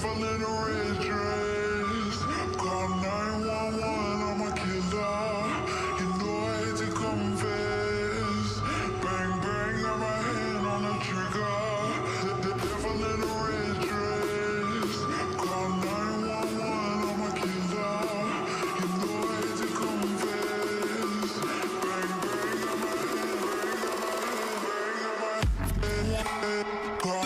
devil in a red dress. Call 911, I'm a killer. You know I hate to confess. Bang, bang, got my hand on the trigger. The devil in a red dress. Call 911, I'm a killer. You know I hate to confess. Bang, bang, got my hand, bang, got my hand, call.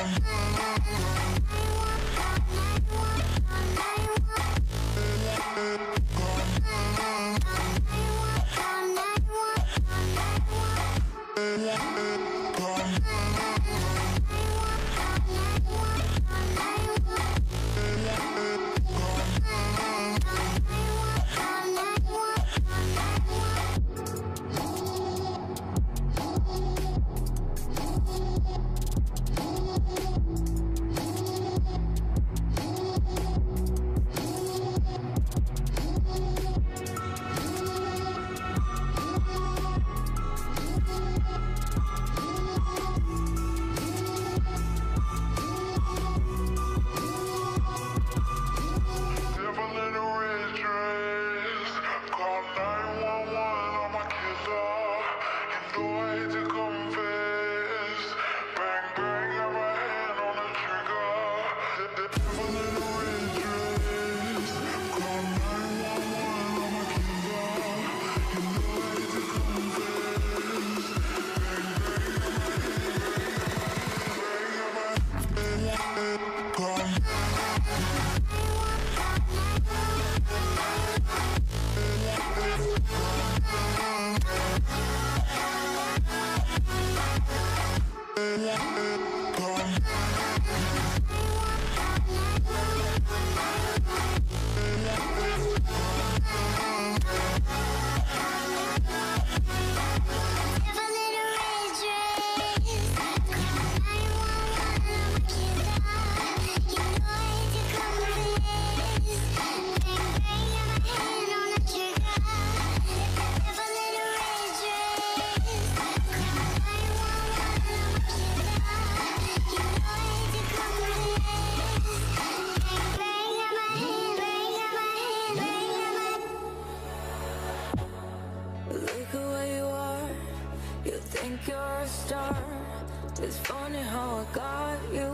It's funny how I got you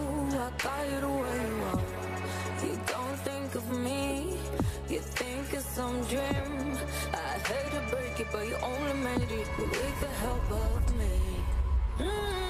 the way you are. You don't think of me, you think it's some dream. I'd hate to break it, but you only made it with the help of me.